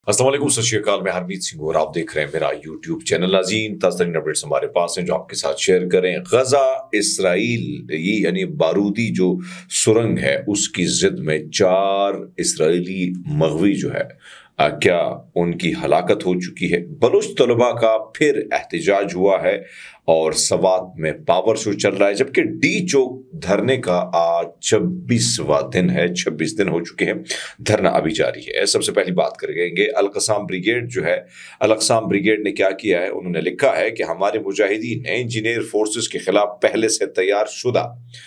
अस्सलाम वालेकुम, सत श्री अकाल। मैं हरमीत सिंह और आप देख रहे हैं मेरा यूट्यूब चैनल। नाज़रीन, ताज़ा अपडेट्स हमारे पास हैं जो आपके साथ शेयर करें। गजा इसराइल ये यानी बारूदी जो सुरंग है उसकी जिद में 4 इसराइली मग़वी जो है क्या उनकी हलाकत हो चुकी है। बलूच तलबा का फिर एहतजाज हुआ है और सवात में पावर शो चल रहा है, जबकि डी चौक धरने का आज 26वां दिन है। 26 दिन हो चुके हैं, धरना अभी जारी है। सबसे पहली बात करेंगे अल-क़स्साम ब्रिगेड जो है। अल-क़स्साम ब्रिगेड ने क्या किया है, उन्होंने लिखा है कि हमारे मुजाहिदीन ने इंजीनियर फोर्सेस के खिलाफ पहले से तैयार शुदा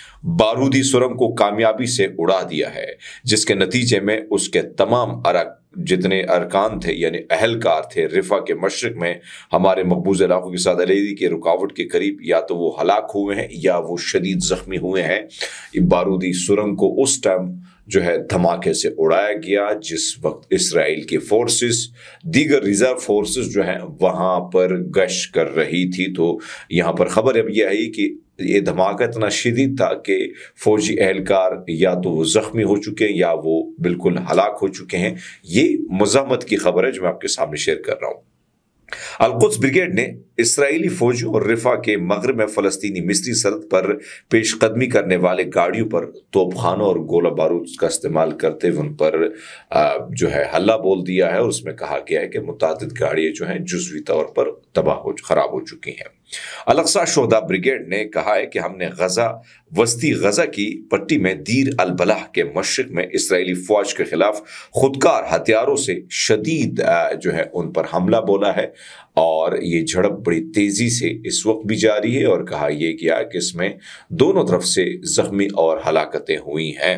बारूदी सुरंग को कामयाबी से उड़ा दिया है, जिसके नतीजे में उसके तमाम जितने अरकान थे यानी अहलकार थे रिफा के मशरक में हमारे मकबूज इलाकों के साथ अलीदी के रुकावट के करीब या तो वो हलाक हुए हैं या वो शदीद जख्मी हुए हैं। बारूदी सुरंग को उस टाइम जो है धमाके से उड़ाया गया जिस वक्त इसराइल की फोर्सेस दीगर रिजर्व फोर्सेस जो हैं वहां पर गश्त कर रही थी। तो यहाँ पर खबर अब यह आई कि ये धमाका इतना शदीद था कि फौजी एहलकार या तो वो जख्मी हो चुके हैं या वो बिल्कुल हलाक हो चुके हैं। ये मज़ाहमत की खबर है जो मैं आपके सामने शेयर कर रहा हूँ। अल-कुद्स ब्रिगेड ने इसराइली फौजियों और रिफा के मगरब में फलस्तीनी मिस्री सरहद पर पेशकदमी करने वाले गाड़ियों पर तोपखानों और गोला बारूद का इस्तेमाल करते हुए उन पर जो है हल्ला बोल दिया है और उसमें कहा गया है कि मुतादिद गाड़ियां जो हैं जुज़वी तौर पर खराब हो चुकी हैं। अल-अक्सा शोहदा ब्रिगेड ने कहा है कि हमने वस्ती गजा की पट्टी में दीर अल बलाह के मशरक में इसराइली फौज के खिलाफ खुदकार हथियारों से शदीद जो है उन पर हमला बोला है और ये झड़प बड़ी तेजी से इस वक्त भी जारी है और कहा यह गया कि इसमें दोनों तरफ से जख्मी और हलाकतें हुई हैं।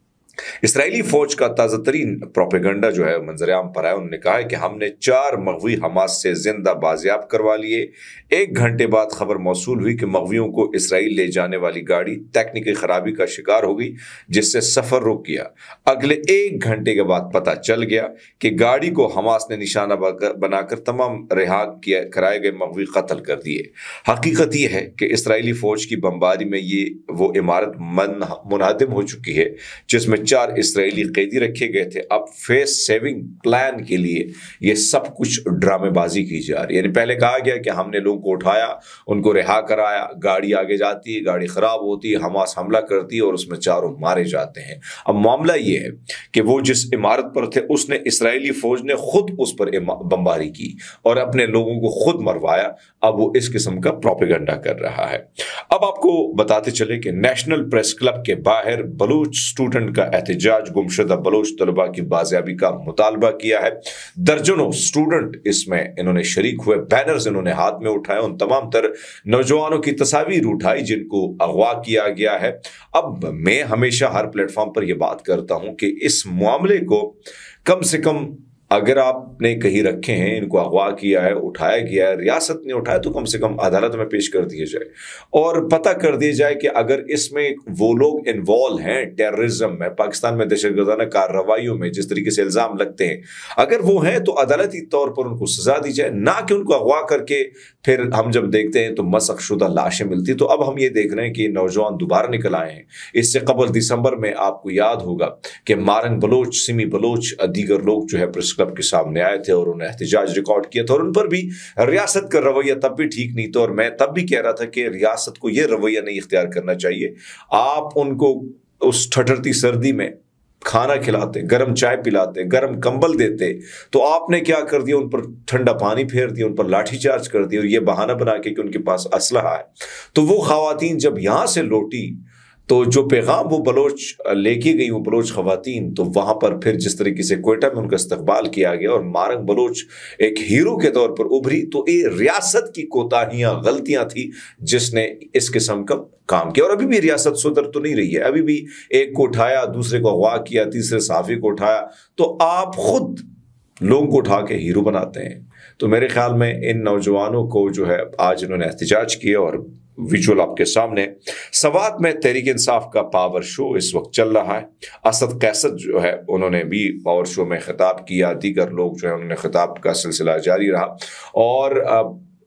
इसराइली फौज का ताज़ा तरीन प्रोपेगंडा जो है मंजर-ए-आम पर आया। उन्होंने कहा है कि हमने 4 मग़वी हमास से जिंदा बाजियाब करवा लिए। 1 घंटे बाद खबर मौसूल हुई कि मग़वियों को इसराइल ले जाने वाली गाड़ी तकनीकी खराबी का शिकार हो गई, जिससे सफर रुक गया। अगले 1 घंटे के बाद पता चल गया कि गाड़ी को हमास ने निशाना बनाकर तमाम रिहा कराए गए मग़वी कत्ल कर दिए। हकीकत यह है कि इसराइली फौज की बमबारी में ये वो इमारत मुनहदम हो चुकी है जिसमें 4 इसराइली कैदी रखे गए थे। अब फेस सेविंग प्लान के लिए ये सब कुछ ड्रामेबाजी की जा रही है। यानी पहले कहा गया कि हमने लोगों को उठाया, उनको रिहा कराया, गाड़ी आगे जाती है, गाड़ी खराब होती है, हमास हमला करती है और उसमें 4 मारे जाते हैं। अब मामला ये है कि वो जिस इमारत पर थे उसने इसराइली फौज ने खुद उस पर बमबारी की और अपने लोगों को खुद मरवाया। अब वो इस किस्म का प्रोपेगेंडा कर रहा है। अब आपको बताते चले कि नेशनल प्रेस क्लब के बाहर बलूच स्टूडेंट का एहतजाज, गुमशुदा बलूच तलबा की बाजियाबी का मुतालबा किया है। दर्जनों स्टूडेंट इसमें इन्होंने शरीक हुए, बैनर्स इन्होंने हाथ में उठाए, उन तमाम तर नौजवानों की तस्वीर उठाई जिनको अगवा किया गया है। अब मैं हमेशा हर प्लेटफॉर्म पर यह बात करता हूं कि इस मामले को कम से कम अगर आपने कहीं रखे हैं, इनको अगवा किया है, उठाया गया है, रियासत ने उठाया, तो कम से कम अदालत में पेश कर दिया जाए और पता कर दिया जाए कि अगर इसमें वो लोग इन्वॉल्व हैं टेररिज्म में, पाकिस्तान में दहशतगर्दाना कार्रवाइयों में जिस तरीके से इल्जाम लगते हैं, अगर वो हैं तो अदालती तौर पर उनको सजा दी जाए, ना कि उनको अगवा करके फिर हम जब देखते हैं तो मसखशुदा लाशें मिलती। तो अब हम ये देख रहे हैं कि नौजवान दोबारा निकल आए हैं। इससे कबल दिसंबर में आपको याद होगा कि मारंग बलोच, सिमी बलोच, दीगर लोग जो है प्रेस क्लब के सामने आए थे और उन्होंने एहतजाज रिकॉर्ड किया था और उन पर भी रियासत का रवैया तब भी ठीक नहीं था और मैं तब भी कह रहा था कि रियासत को यह रवैया नहीं इख्तियार करना चाहिए। आप उनको उस ठठरती सर्दी में खाना खिलाते, गर्म चाय पिलाते, गर्म कंबल देते, तो आपने क्या कर दिया, उन पर ठंडा पानी फेर दिया, उन पर लाठीचार्ज कर दिया और ये बहाना बना के कि उनके पास असलहा है। तो वो खवातीन जब यहां से लौटी तो जो पैगाम वो बलोच लेके गई, वो बलोच खवातीन, तो वहां पर फिर जिस तरीके से क्वेटा में उनका इस्तकबाल किया गया और मारंग बलोच एक हीरो के तौर पर उभरी, तो ये रियासत की कोताहियां, गलतियां थी जिसने इस किस्म का काम किया। और अभी भी रियासत सुधर तो नहीं रही है। अभी भी एक को उठाया, दूसरे को अगवा किया, तीसरे सहाफी को उठाया, तो आप खुद लोगों को उठा के हीरो बनाते हैं। तो मेरे ख्याल में इन नौजवानों को जो है आज इन्होंने एहतजाज किया और विजुअल आपके सामने। सवात में तहरीक इंसाफ का पावर शो इस वक्त चल रहा है। असद कैसद जो है उन्होंने भी पावर शो में खिताब किया, दीगर लोग जो है उन्होंने खिताब का सिलसिला जारी रहा और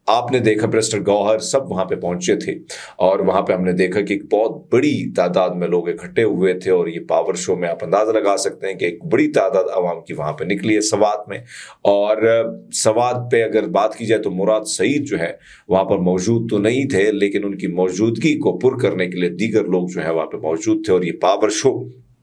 آپ نے دیکھا پریسٹر گوہر سب وہاں پہ پہنچے تھے اور وہاں پہ ہم نے دیکھا کہ ایک بہت بڑی تعداد میں لوگ اکٹھے ہوئے تھے، اور یہ پاور شو میں آپ اندازہ لگا سکتے ہیں کہ ایک بڑی تعداد عوام کی وہاں پہ نکلی ہے سوات میں۔ اور سوات پہ اگر بات کی جائے تو مراد سعید جو ہے وہاں پر موجود تو نہیں تھے، لیکن ان کی موجودگی کو پر کرنے کے لیے دیگر لوگ جو ہے وہاں پہ موجود تھے، اور یہ پاور شو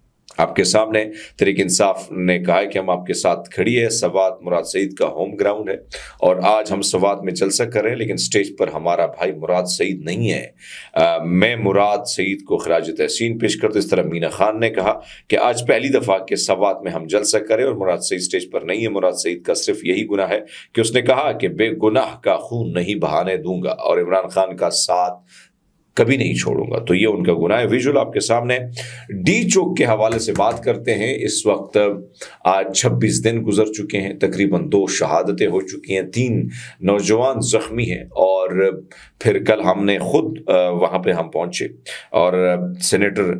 آپ کے سامنے تحریک انصاف نے کہا ہے کہ ہم آپ کے ساتھ کھڑی ہے۔ سوات مراد سعید کا ہوم گراؤنڈ ہے، اور آج ہم سوات میں جلسہ کر رہے ہیں، لیکن سٹیج پر ہمارا بھائی مراد سعید نہیں ہے۔ میں مراد سعید کو خراج تحسین پیش کرتا، اس طرح مینا خان نے کہا کہ آج پہلی دفعہ کہ سوات میں ہم جلسہ کریں اور مراد سعید سٹیج پر نہیں ہے۔ مراد سعید کا صرف یہی گناہ ہے کہ اس نے کہا کہ بے گناہ کا خون نہیں بہانے دوں گا، اور عمران خان کا ساتھ کبھی نہیں چھوڑوں گا، تو یہ ان کا گناہ ہے۔ ویژول آپ کے سامنے ڈی چوک کے حوالے سے بات کرتے ہیں۔ اس وقت آج 26 دن گزر چکے ہیں، تقریباً 2 شہادتیں ہو چکی ہیں، 3 نوجوان زخمی ہیں، اور پھر کل ہم نے خود وہاں پہ ہم پہنچے، اور سینیٹر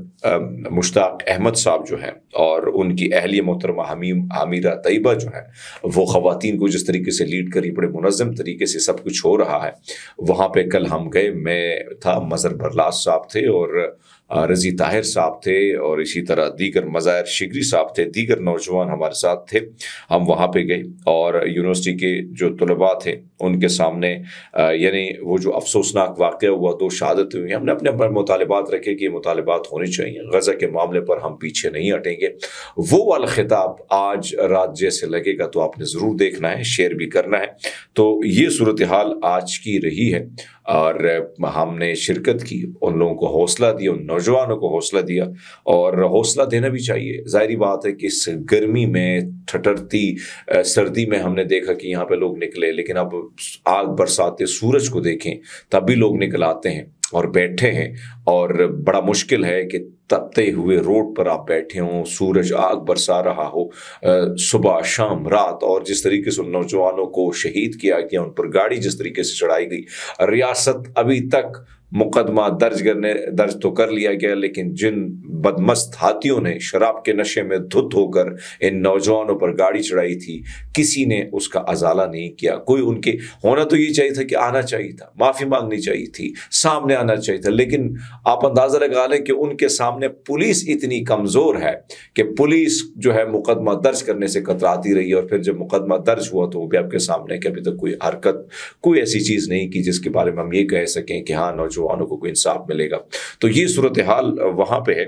مشتاق احمد صاحب جو ہیں اور ان کی اہلیہ محترمہ عامرہ طیبہ جو ہے، وہ خواتین کو جس طریقے سے لیڈ کری، بڑے منظم طریقے سے سب کچھ ہو رہا ہے، وہاں پہ کل ہم گئے۔ میں تھا، مظہر برلاس صاحب تھے، اور رضی طاہر صاحب تھے، اور اسی طرح دیگر مظاہر شگری صاحب تھے، دیگر نوجوان ہمارے ساتھ تھے۔ ہم وہاں پہ گئے اور یونیورسٹی کے جو طلباء تھے ان کے سامنے یعنی وہ جو افسوسناک واقعہ ہوا، 2 شہادتیں ہوئی، ہم نے اپنے مطالبات رکھے کہ یہ مطالبات ہونے چاہیے، غزہ کے معاملے پر ہم پیچھے نہیں ہٹیں گے۔ وہ والا خطاب آج رات جیسے لگے گا تو آپ نے ضرور دیکھنا ہے، شیئر بھی کرنا ہے۔ تو یہ صورتحال آج کی رہی ہے، اور ہم نے شرکت کی، ان لوگوں کو حوصلہ دیا، ان نوجوانوں کو حوصلہ دیا، اور حوصلہ دینا بھی چاہیے۔ ظاہری بات ہے کہ اس گرمی میں، ٹھٹرتی سردی میں ہم نے دیکھا کہ یہاں پہ لوگ نکلے، لیکن اب آگ برساتے سورج کو دیکھیں تب بھی لوگ نکل آتے ہیں اور بیٹھے ہیں، اور بڑا مشکل ہے کہ تپتے ہوئے روڈ پر آپ بیٹھے ہوں، سورج آگ برسا رہا ہو، صبح شام رات، اور جس طریقے سے ان نوجوانوں کو شہید کیا گیا، ان پر گاڑی جس طریقے سے چڑھائی گئی۔ ریاست ابھی تک مقدمہ درج تو کر لیا گیا، لیکن جن بدمست ہاتھیوں نے شراب کے نشے میں دھت ہو کر ان نوجوانوں پر گاڑی چڑھائی تھی، کسی نے اس کا ازالہ نہیں کیا۔ کوئی ان کے ہونا تو یہ چاہیے تھا کہ آنا چاہیے تھا، معافی مانگنی چاہیے تھی، سامنے آنا چاہیے تھا، لیکن آپ اندازہ لگا لیں کہ ان کے سامنے پولیس اتنی کمزور ہے کہ پولیس جو ہے مقدمہ درج کرنے سے کتراتی رہی، اور پھر جب مقدمہ درج ہوا تو وہ بھی آپ کے سامنے کہ ابھی تک کوئی حرکت، کوئی ایسی چیز نہیں کی جس کے بارے میں ہم یہ کہہ سکیں کہ ہاں نوجوانوں کو کوئی انصاف ملے گا۔ تو یہ صورتحال وہاں پہ ہے۔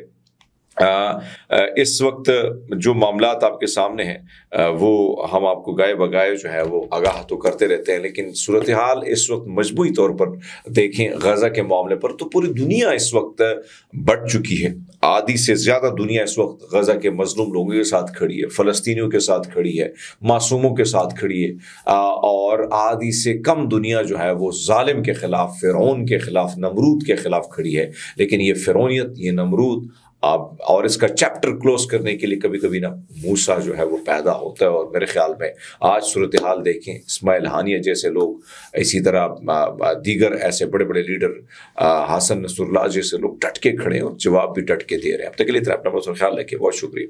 اس وقت جو معاملات آپ کے سامنے ہیں وہ ہم آپ کو گائے بگائے جو ہے وہ آگاہ تو کرتے رہتے ہیں، لیکن صورتحال اس وقت مجموعی طور پر دیکھیں غزہ کے معاملے پر تو پوری دنیا اس وقت بڑھ چکی ہے۔ آدھی سے زیادہ دنیا اس وقت غزہ کے مظلوم لوگوں کے ساتھ کھڑی ہے، فلسطینیوں کے ساتھ کھڑی ہے، معصوموں کے ساتھ کھڑی ہے، اور آدھی سے کم دنیا جو ہے وہ ظالم کے خلاف، فرعون کے خلاف، نمرود کے خلاف کھڑی ہے۔ لیکن یہ فرعونیت، یہ نمرود اور اس کا چیپٹر کلوز کرنے کے لیے کبھی کبھی نا موسیٰ جو ہے وہ پیدا ہوتا ہے، اور میرے خیال میں آج صورتحال دیکھیں، اسماعیل ہانیہ جیسے لوگ، اسی طرح دیگر ایسے بڑے بڑے لیڈر، حسن نصر اللہ جیسے لوگ ڈٹ کے کھڑے ہیں اور جواب بھی ڈٹ کے دے رہے ہیں۔ اب تک کے لیے اپنا بہت خیال رکھیں، بہت شکریہ۔